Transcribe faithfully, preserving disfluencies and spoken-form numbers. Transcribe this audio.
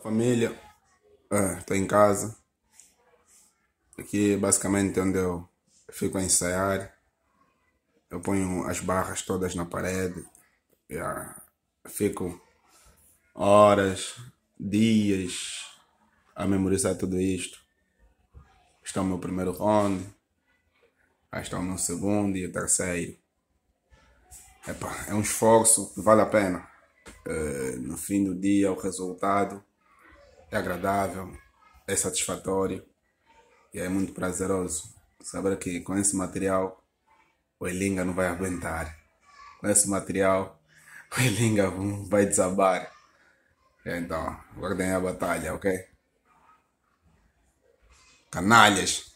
Família, estou em casa. Aqui basicamente é onde eu fico a ensaiar. Eu ponho as barras todas na parede. Yeah. Fico horas, dias a memorizar tudo isto. Este é o meu primeiro round. Este é o meu segundo e o terceiro. Epá, é um esforço que vale a pena. Eh, no fim do dia o resultado é agradável, é satisfatório e é muito prazeroso. Saber que com esse material o Elinga não vai aguentar. Com esse material o Elinga vai desabar. Então, guardem a batalha, ok? Canalhas!